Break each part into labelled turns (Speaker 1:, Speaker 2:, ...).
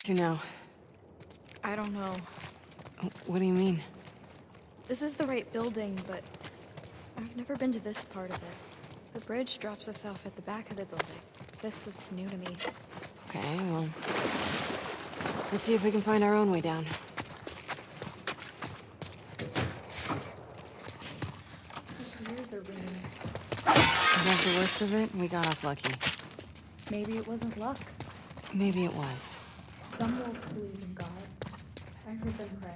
Speaker 1: to now?
Speaker 2: I don't know.
Speaker 1: What do you mean?
Speaker 2: This is the right building, but I've never been to this part of it. The bridge drops us off at the back of the building. This is new to me.
Speaker 1: Okay, well... let's see if we can find our own way down.
Speaker 2: My ears are ringing.
Speaker 1: Is that the worst of it? We got off lucky.
Speaker 2: Maybe it wasn't luck.
Speaker 1: Maybe it was.
Speaker 2: Some wolves believe in God. I heard them pray.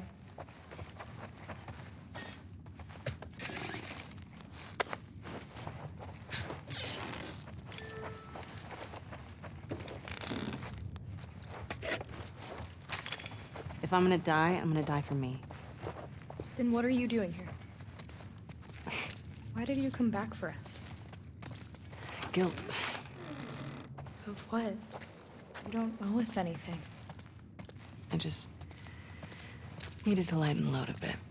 Speaker 1: If I'm gonna die, I'm gonna die for me.
Speaker 2: Then what are you doing here? Why did you come back for us?
Speaker 1: Guilt.
Speaker 2: Of what? You don't owe us anything.
Speaker 1: I just... needed to lighten the load a bit.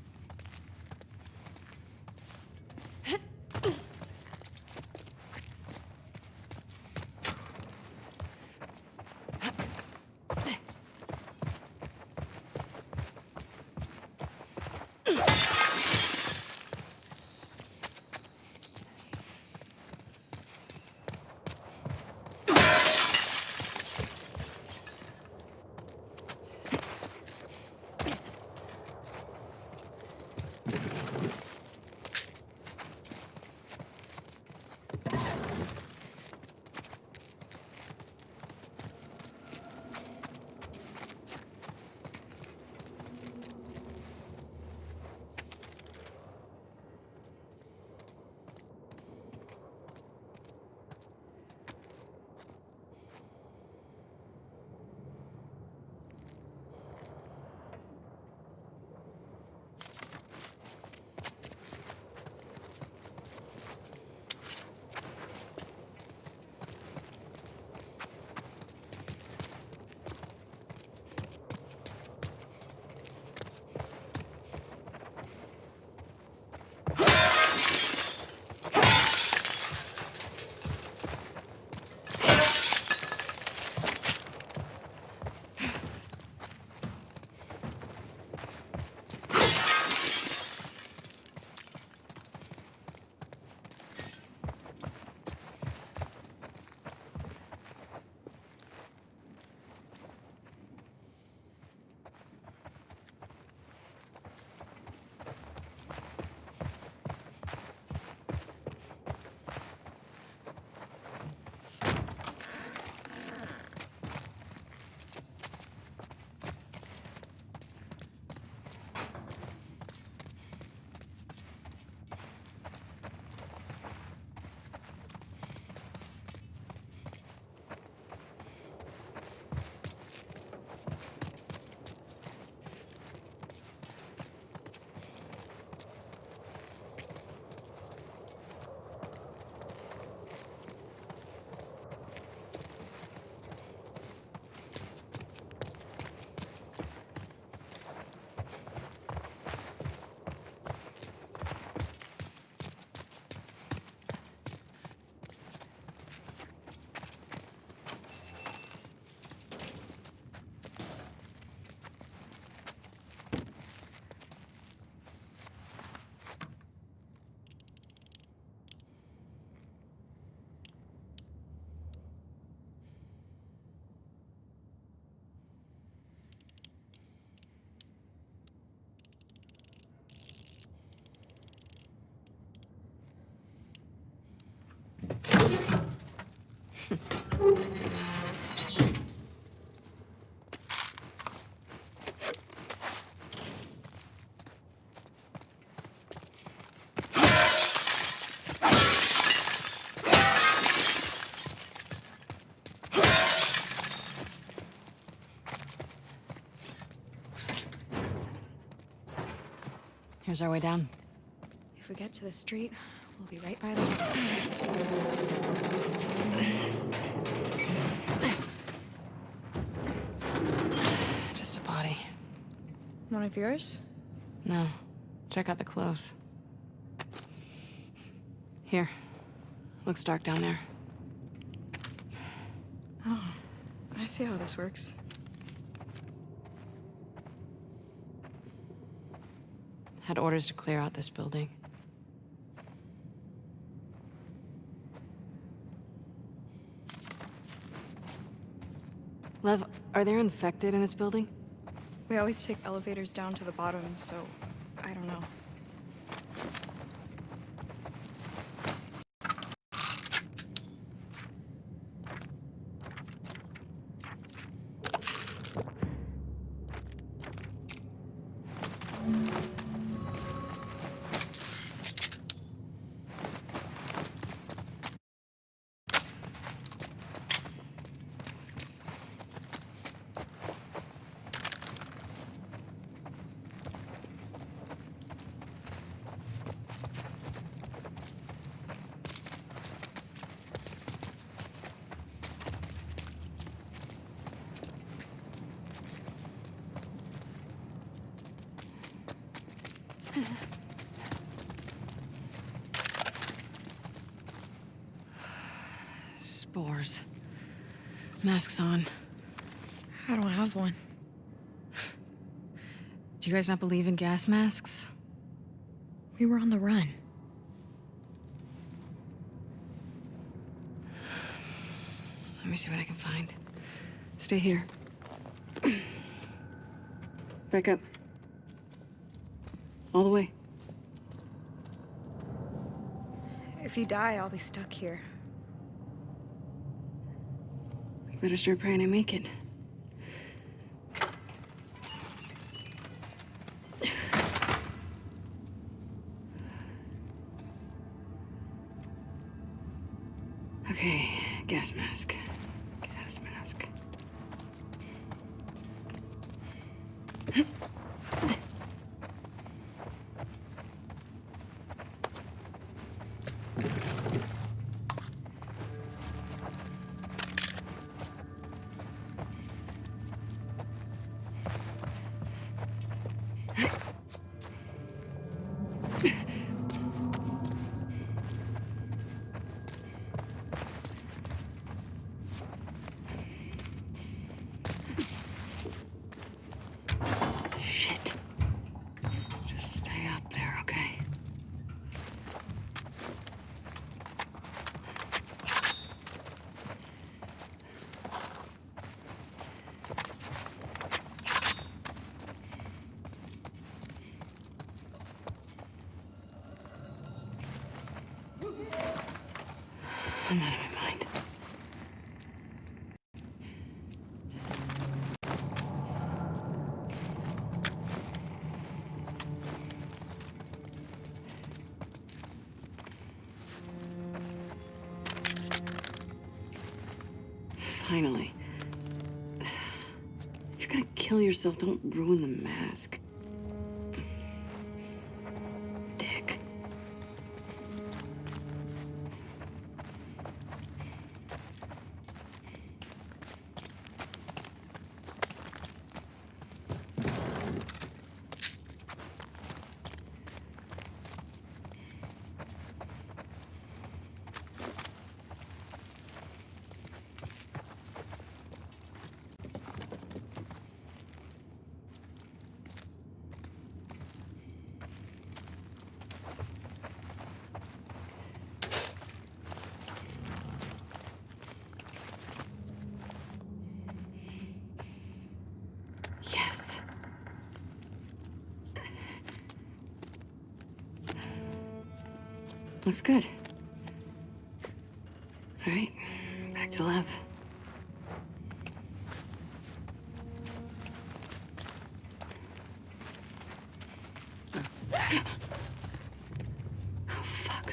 Speaker 1: Here's our way down.
Speaker 2: If we get to the street, we'll be right by the hospital.
Speaker 1: Just a body.
Speaker 2: One of yours?
Speaker 1: No. Check out the clothes. Here. Looks dark down there.
Speaker 2: Oh, I see how this works.
Speaker 1: had orders to clear out this building. Lev, are there infected in this building?
Speaker 2: We always take elevators down to the bottom, so I don't know.
Speaker 1: Spores. Masks on.
Speaker 2: I don't have one.
Speaker 1: Do you guys not believe in gas masks?
Speaker 2: We were on the run.
Speaker 1: Let me see what I can find. Stay here. Back up. All the way.
Speaker 2: If you die, I'll be stuck here.
Speaker 1: You better start praying I make it. Okay, gas mask. Gas mask. Shit. Just stay up there, okay? I'm out of my mind. Finally. If you're gonna kill yourself, don't ruin the mask. Dick. Yes. Looks good. All right, back to Lev. Oh, fuck.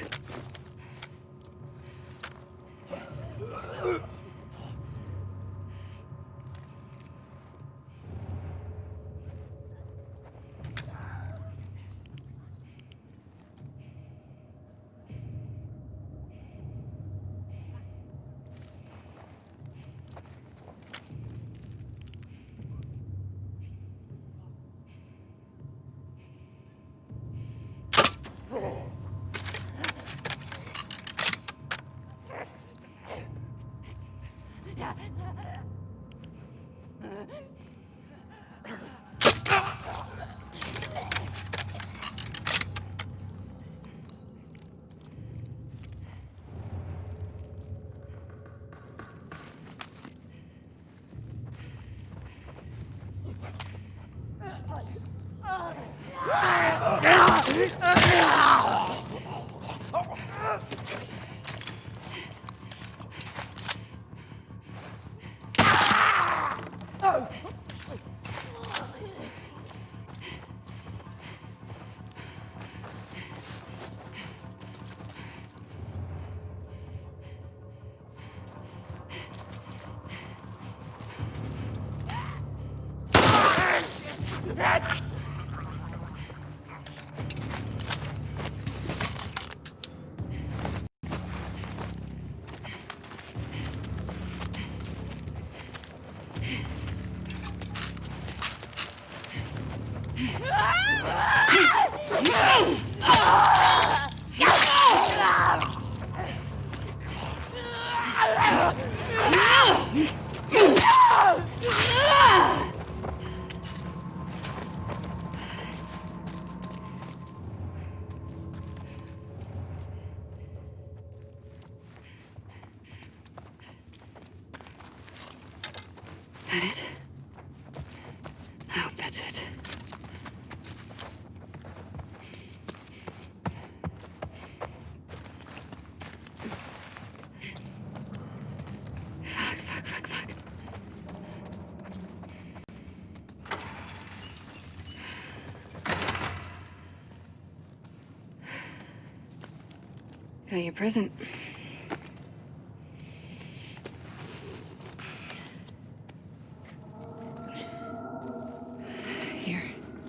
Speaker 1: That it? I hope that's it. Fuck. Got your present. Here.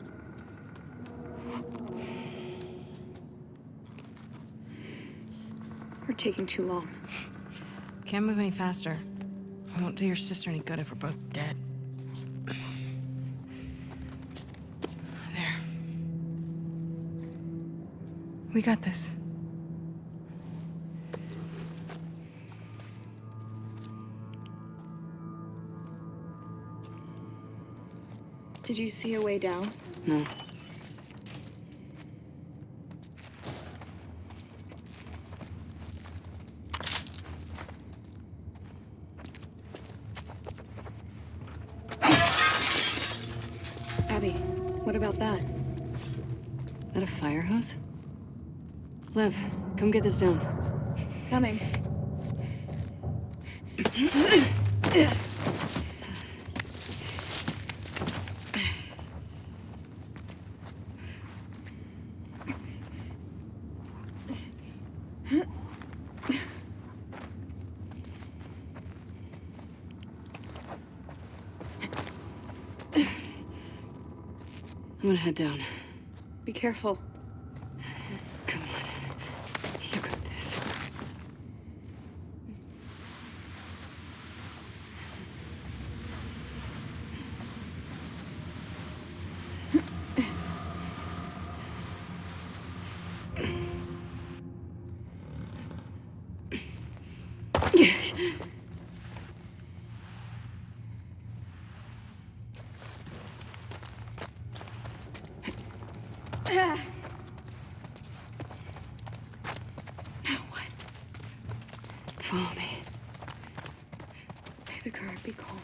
Speaker 2: We're taking too long.
Speaker 1: Can't move any faster. It won't do your sister any good if we're both dead. There. We got this.
Speaker 2: Did you see a way down?
Speaker 1: No.
Speaker 2: Abby, what about that?
Speaker 1: Is that a fire hose? Lev, come get this down.
Speaker 2: Coming.
Speaker 1: I'm gonna head down.
Speaker 2: Be careful.
Speaker 1: Come on. You got this. Now what? Follow me.
Speaker 2: Take the current, be calm.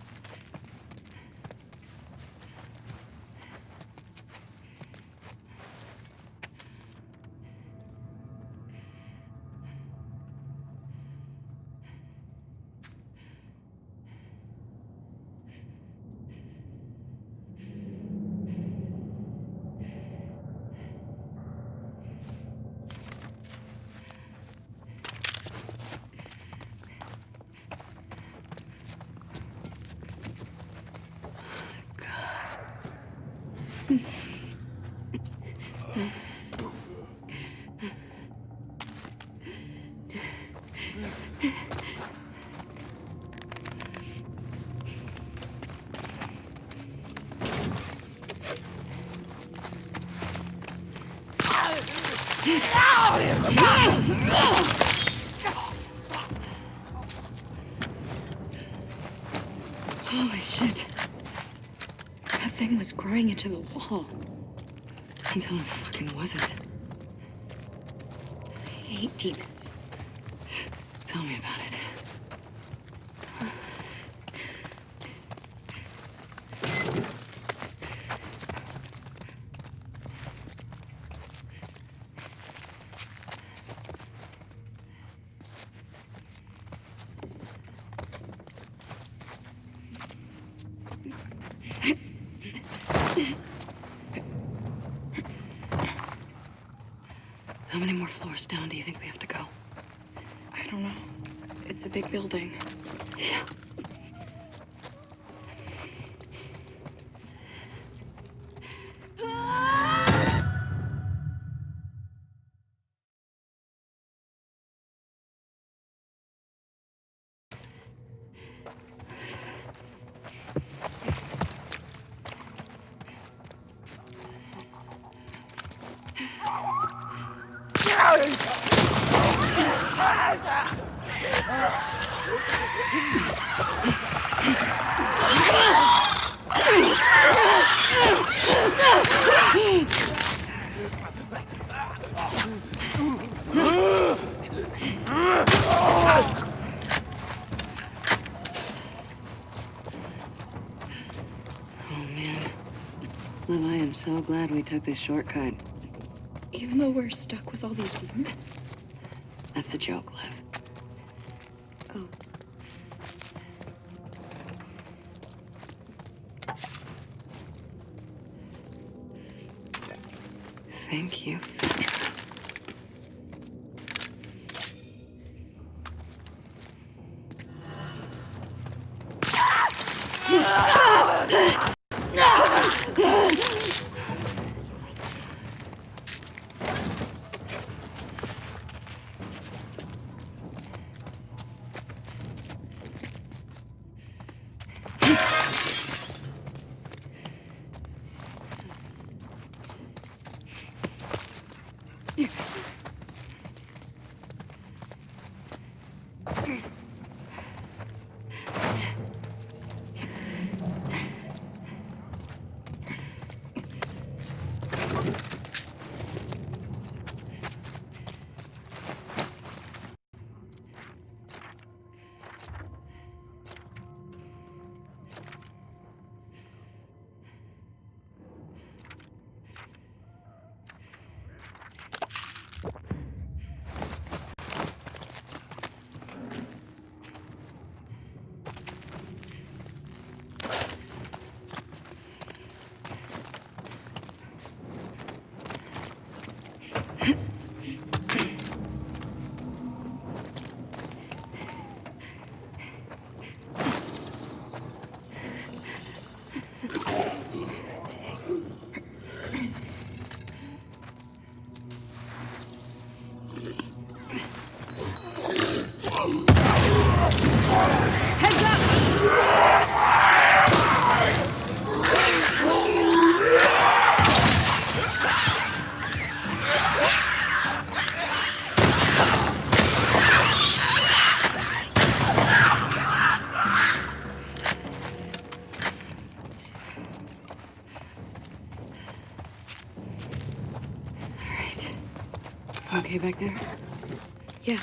Speaker 1: Holy shit.
Speaker 2: That thing was growing into the wall.
Speaker 1: Until it fucking wasn't.
Speaker 2: I hate demons.
Speaker 1: Tell me about it. floors down do you think we have to go?
Speaker 2: I don't know. It's a big building.
Speaker 1: Yeah. Liv, I am so glad we took this shortcut.
Speaker 2: Even though we're stuck with all these demons?
Speaker 1: That's the joke, Liv.
Speaker 2: Oh.
Speaker 1: Thank you, Fedra. Okay back there?
Speaker 2: Yeah.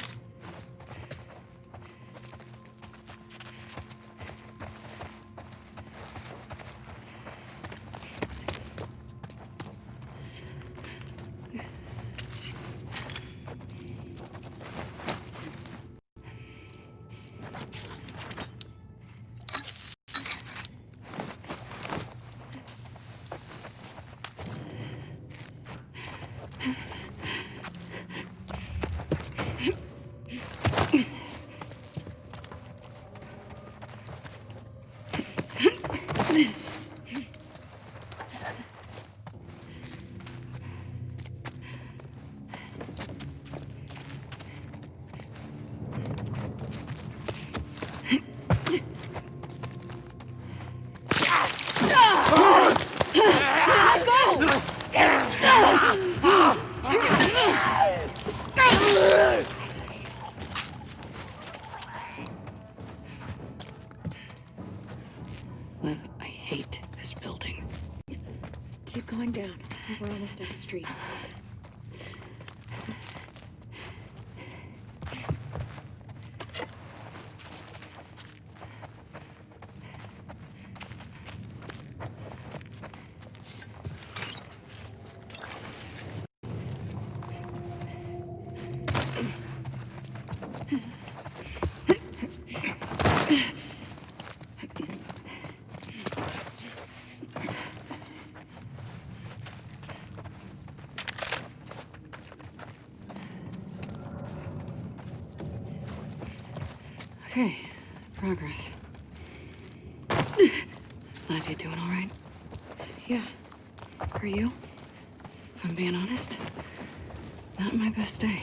Speaker 1: Liv, I hate this building.
Speaker 2: Keep going down. We're almost down the street.
Speaker 1: Okay, progress. Glad you're doing all right.
Speaker 2: Yeah. Are you?
Speaker 1: If I'm being honest, not my best day.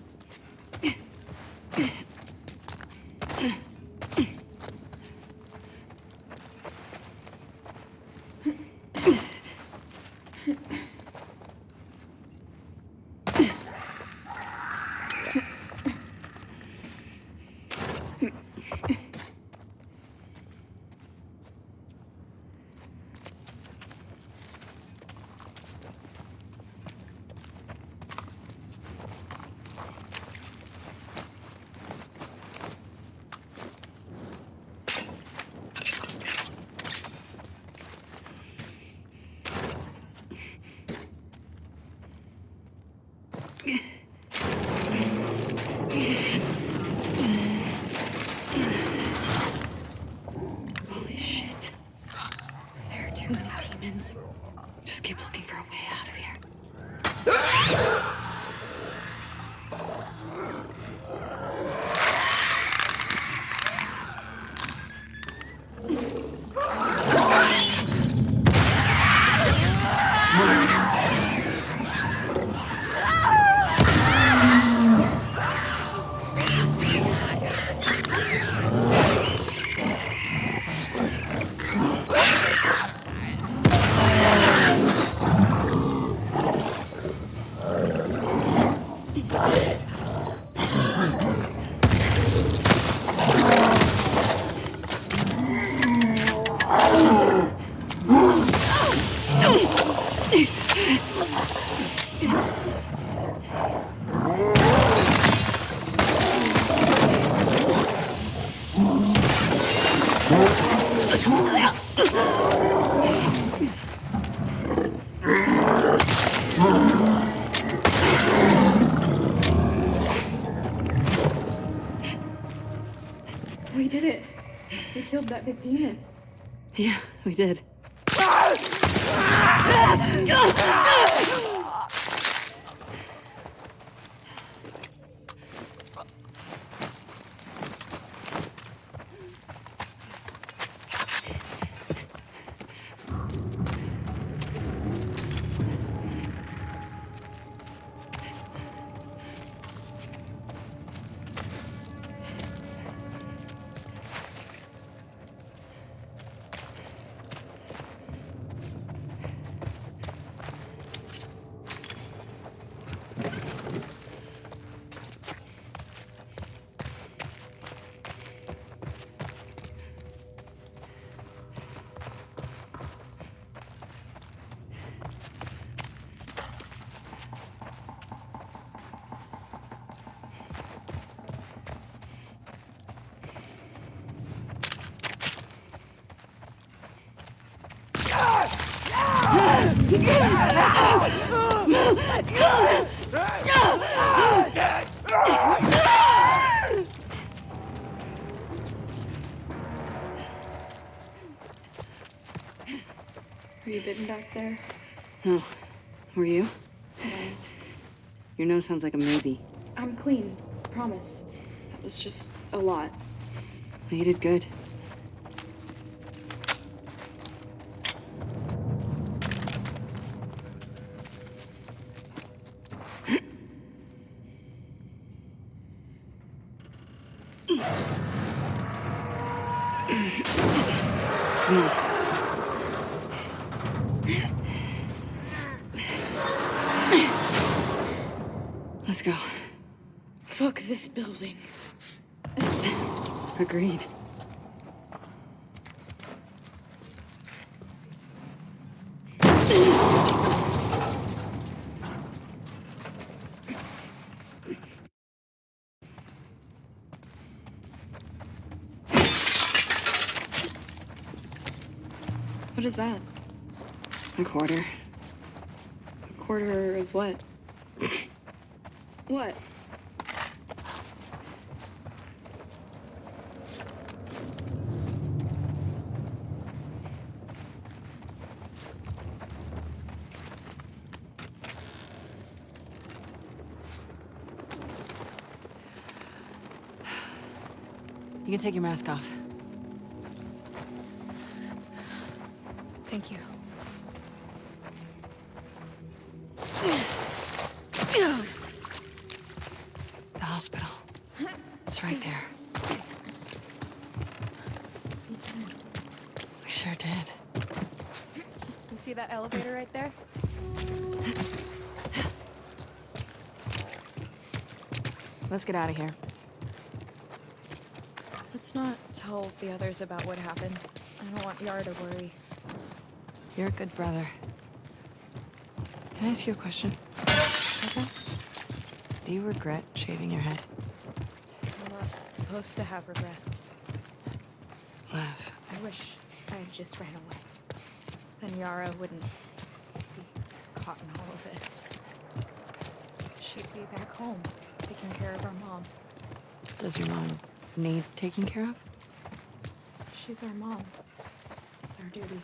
Speaker 1: Holy shit.
Speaker 2: There are too many demons.
Speaker 1: Just keep looking for a way out of here.
Speaker 2: We did it. We killed that big demon.
Speaker 1: Yeah, we did.
Speaker 2: Are you bitten back there?
Speaker 1: No. Were you?
Speaker 2: No.
Speaker 1: Your nose sounds like a maybe.
Speaker 2: I'm clean. Promise. That was just a lot.
Speaker 1: Well, you did good. Come on. Let's go.
Speaker 2: Fuck this building.
Speaker 1: Agreed.
Speaker 2: What is that?
Speaker 1: A quarter.
Speaker 2: A quarter of what? What?
Speaker 1: You can take your mask off.
Speaker 2: Thank you.
Speaker 1: The hospital. It's right there. We sure did.
Speaker 2: You see that elevator right there?
Speaker 1: Let's get out of here.
Speaker 2: Let's not tell the others about what happened. I don't want Yara to worry.
Speaker 1: You're a good brother. Can I ask you a question?
Speaker 2: Okay.
Speaker 1: Do you regret shaving your head?
Speaker 2: I'm not supposed to have regrets.
Speaker 1: Lev.
Speaker 2: I wish I had just ran away. Then Yara wouldn't be caught in all of this. She'd be back home, taking care of our mom.
Speaker 1: Does your mom need taking care of?
Speaker 2: She's our mom. It's our duty.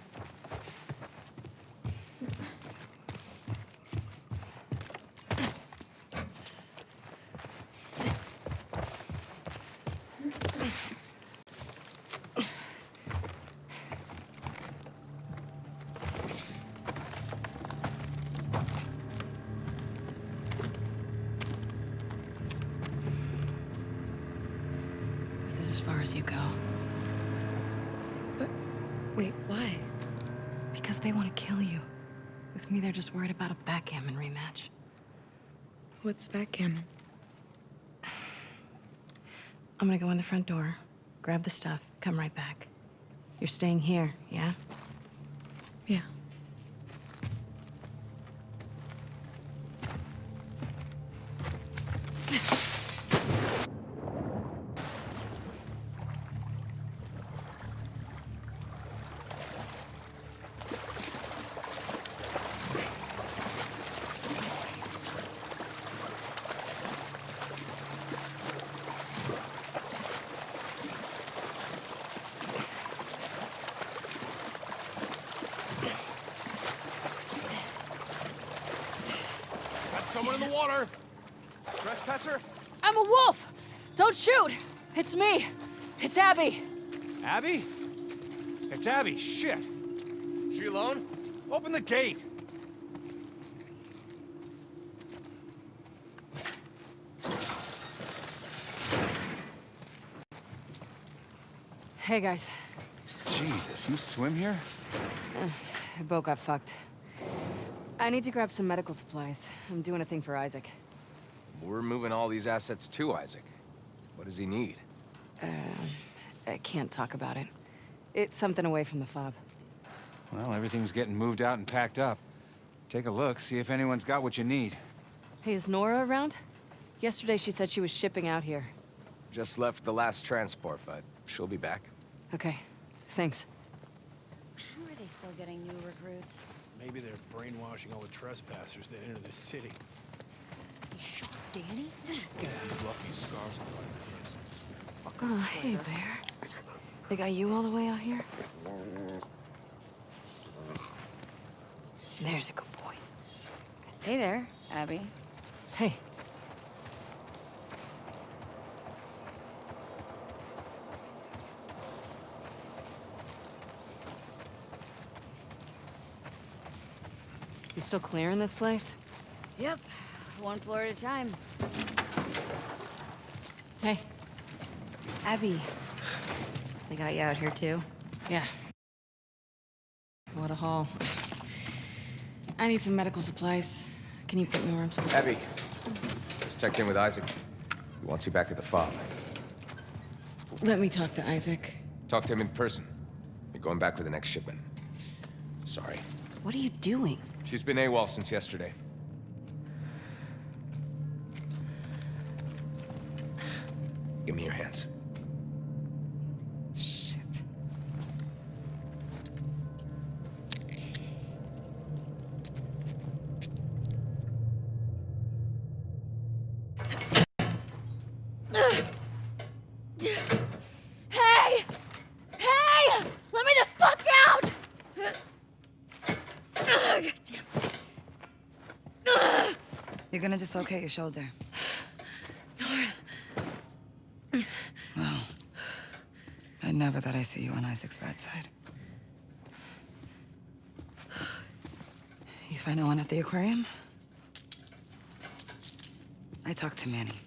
Speaker 1: This is as far as you go.
Speaker 2: But wait, why?
Speaker 1: Because they want to kill you. With me, they're just worried about a backgammon rematch.
Speaker 2: What's backgammon?
Speaker 1: I'm gonna go in the front door, grab the stuff, come right back. You're staying here, yeah?
Speaker 2: Yeah.
Speaker 3: Someone in the water! Trespasser?
Speaker 1: I'm a wolf! Don't shoot! It's me! It's Abby!
Speaker 3: Abby? It's Abby, shit! She alone? Open the gate!
Speaker 1: Hey, guys.
Speaker 3: Jesus, you swim here?
Speaker 1: The boat got fucked. I need to grab some medical supplies. I'm doing a thing for Isaac.
Speaker 4: We're moving all these assets to Isaac. What does he need?
Speaker 1: I can't talk about it. It's something away from the fob.
Speaker 3: Well, everything's getting moved out and packed up. Take a look, see if anyone's got what you need.
Speaker 1: Hey, is Nora around? Yesterday she said she was shipping out here.
Speaker 4: Just left the last transport, but she'll be back.
Speaker 1: Okay, thanks.
Speaker 5: How are they still getting new recruits?
Speaker 6: Maybe they're brainwashing all the trespassers that enter the city.
Speaker 5: You shot Danny?
Speaker 6: Lucky scars on my face.
Speaker 1: Oh, hey, Bear. They got you all the way out here? There's a good boy.
Speaker 5: Hey there, Abby.
Speaker 1: Hey. You still clearing this place?
Speaker 5: Yep, one floor at a time.
Speaker 1: Hey.
Speaker 5: Abby. They got you out here too?
Speaker 1: Yeah. What a haul. I need some medical supplies. Can you put me where I'm supposed to?
Speaker 4: Abby, just checked in with Isaac. He wants you back at the fob.
Speaker 1: Let me talk to Isaac.
Speaker 4: Talk to him in person. You're going back with the next shipment. Sorry.
Speaker 5: What are you doing?
Speaker 4: She's been AWOL since yesterday. Give me your hands.
Speaker 1: Shit.
Speaker 5: Hey! Hey! Let me the fuck out! God damn.
Speaker 7: You're gonna dislocate your shoulder. Well, never thought I'd see you on Isaac's bad side. You find no one at the aquarium? I talked to Manny.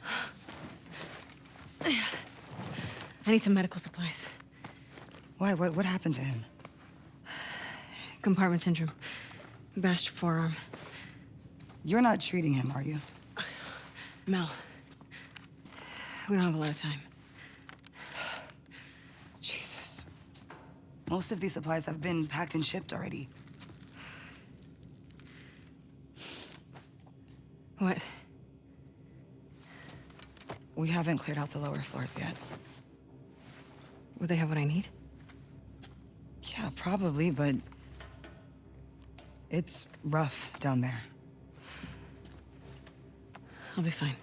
Speaker 5: I need some medical supplies.
Speaker 7: Why? What happened to him?
Speaker 5: Compartment syndrome. Bashed forearm.
Speaker 7: You're not treating him, are you?
Speaker 5: Mel. We don't have a lot of time.
Speaker 7: Jesus. Most of these supplies have been packed and shipped already.
Speaker 5: What?
Speaker 7: We haven't cleared out the lower floors yet.
Speaker 5: Would they have what I need?
Speaker 7: Yeah, probably, but... it's rough down there.
Speaker 5: I'll be fine.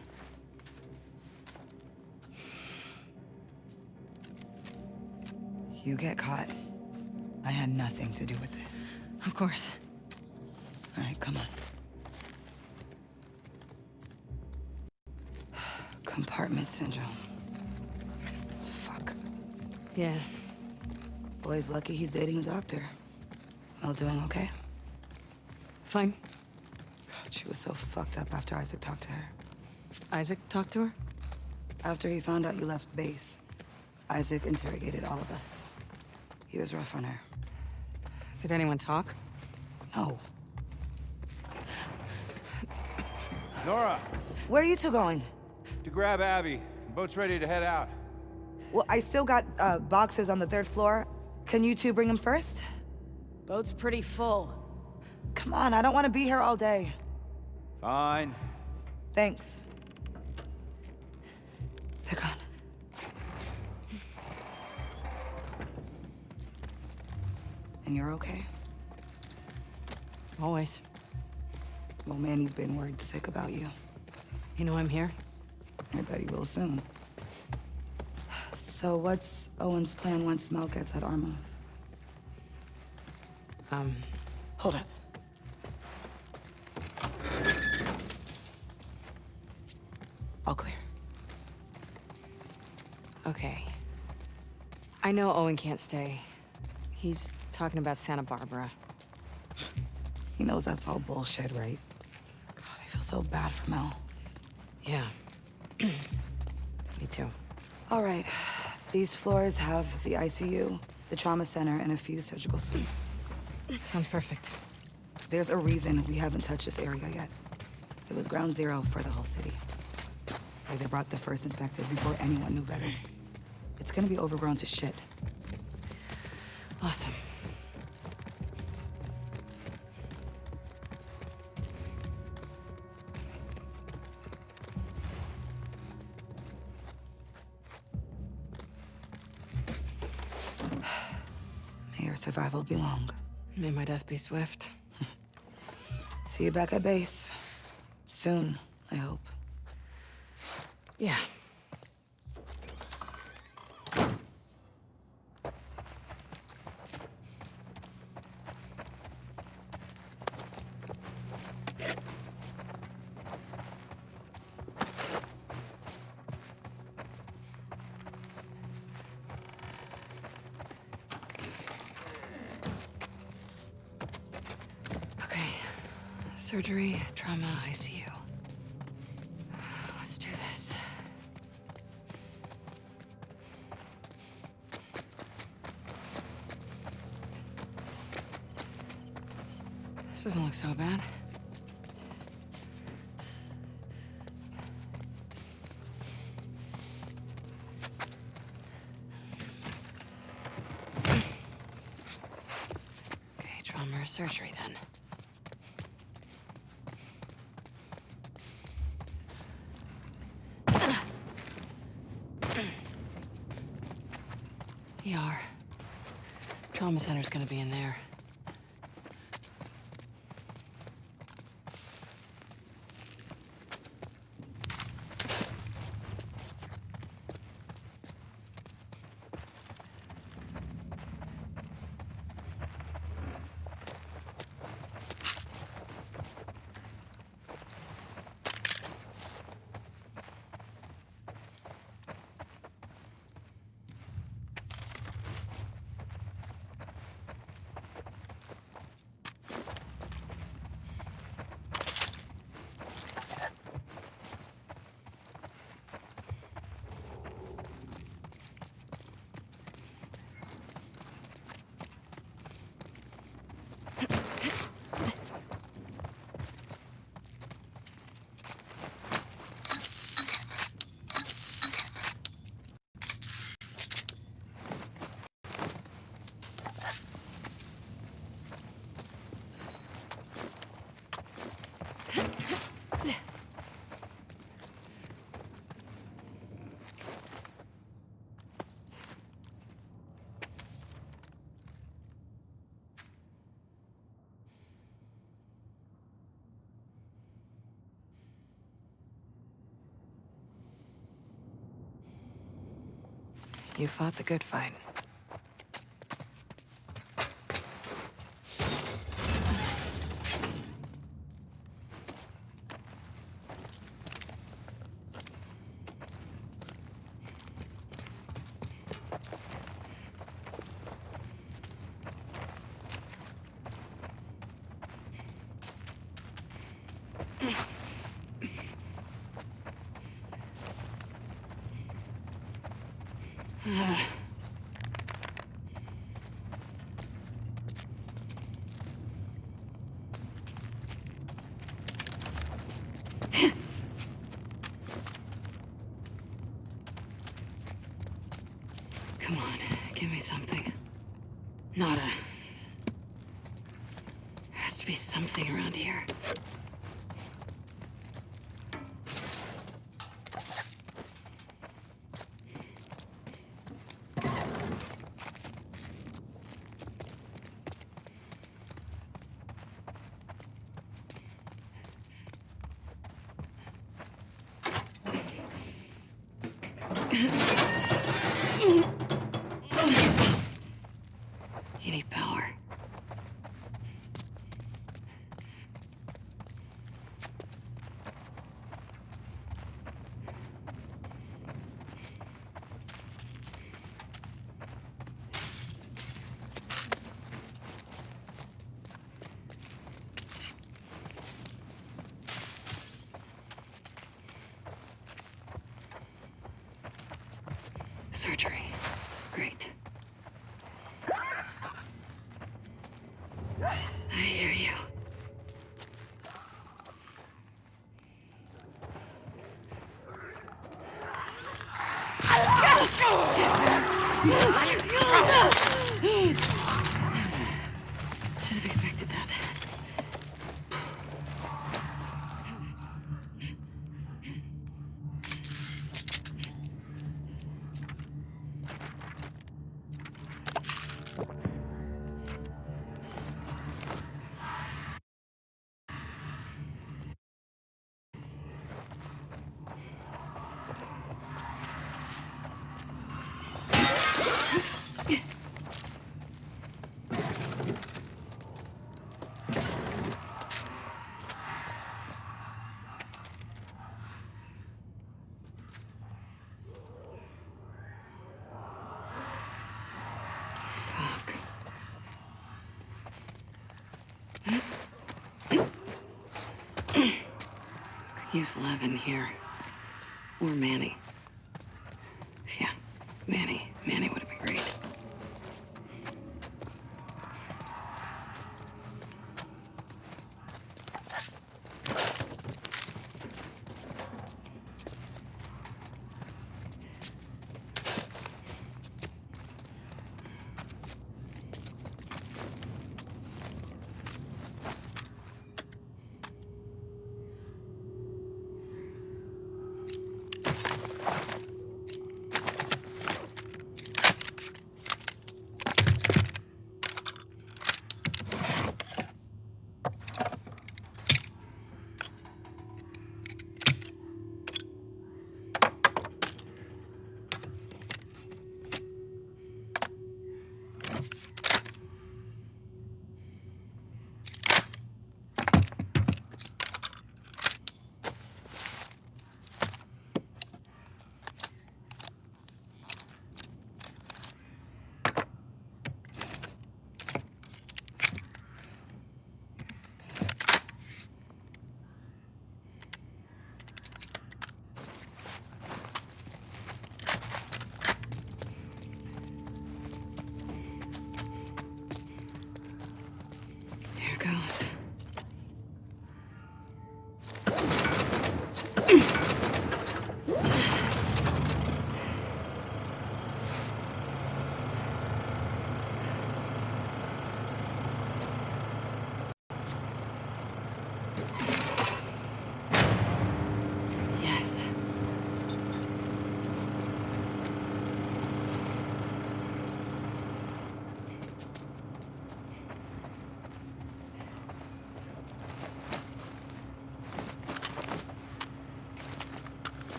Speaker 7: You get caught. I had nothing to do with this.
Speaker 5: Of course.
Speaker 7: All right, come on. Compartment syndrome. Fuck.
Speaker 5: Yeah.
Speaker 7: Boy's lucky he's dating a doctor. Mel doing okay?
Speaker 5: Fine.
Speaker 7: God, she was so fucked up after Isaac talked to her.
Speaker 5: Isaac talked to her?
Speaker 7: After he found out you left base, Isaac interrogated all of us. He was rough on her.
Speaker 5: Did anyone talk?
Speaker 7: No.
Speaker 3: Nora,
Speaker 7: Where are you two going?
Speaker 3: to grab Abby. The boat's ready to head out.
Speaker 7: Well, I still got boxes on the 3rd floor. Can you two bring them first?
Speaker 2: Boat's pretty full.
Speaker 7: Come on, I don't want to be here all day.
Speaker 3: Fine.
Speaker 7: Thanks. They're gone. And you're okay?
Speaker 5: Always.
Speaker 7: Well, Manny's been worried sick about you.
Speaker 5: You know I'm here?
Speaker 7: I bet he will soon. So what's Owen's plan once Mel gets at Arma? Hold up. All clear.
Speaker 5: Okay. I know Owen can't stay. He's talking about Santa Barbara.
Speaker 7: He knows that's all bullshit, right? God, I feel so bad for Mel.
Speaker 5: Yeah. Me too.
Speaker 7: All right. These floors have the ICU, the trauma center, and a few surgical suites.
Speaker 5: Sounds perfect.
Speaker 7: There's a reason we haven't touched this area yet. It was ground zero for the whole city. Where they brought the first infected before anyone knew better. It's gonna be overgrown to shit.
Speaker 5: Awesome.
Speaker 7: May your survival be long.
Speaker 5: May my death be swift.
Speaker 7: See you back at base. Soon, I hope.
Speaker 5: Yeah. Okay. Surgery, trauma, ICU. Let's do this. This doesn't look so bad. Okay, trauma or surgery then. ER. Trauma center's gonna be in there. You fought the good fight.
Speaker 1: Come on, give me something. Nada. There has to be something around here. You need power. Surgery. Great. I hear you. Should have expected that. Fuck. Could use Levin here. Or Manny. Yeah, Manny. Manny would have been great.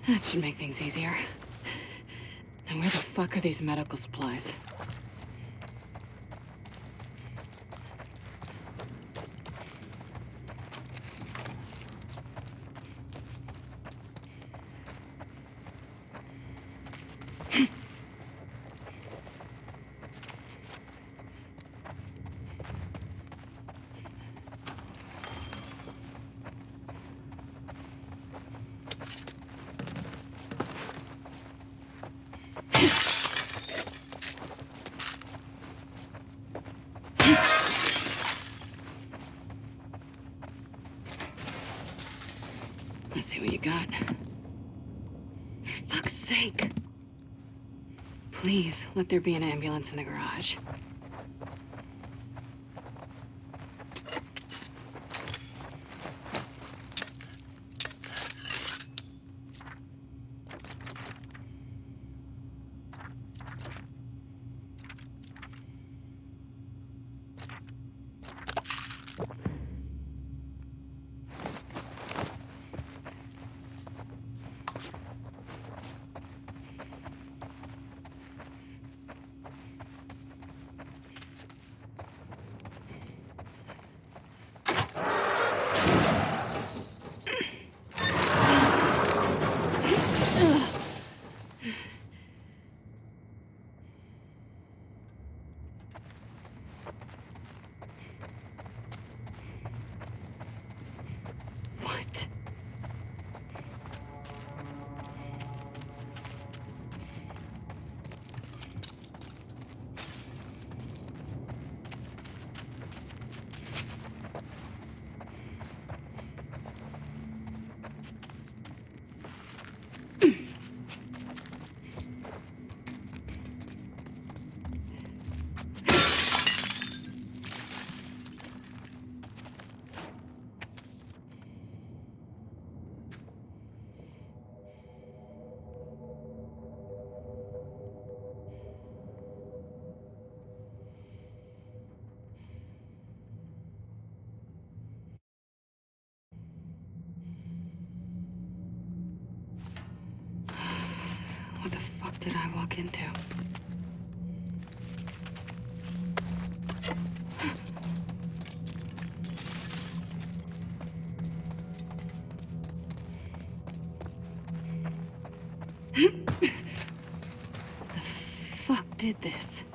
Speaker 1: That should make things easier. Now where the fuck are these medical supplies? Let's see what you got. For fuck's sake. Please, let there be an ambulance in the garage. What? What the fuck did I walk into? The fuck did this?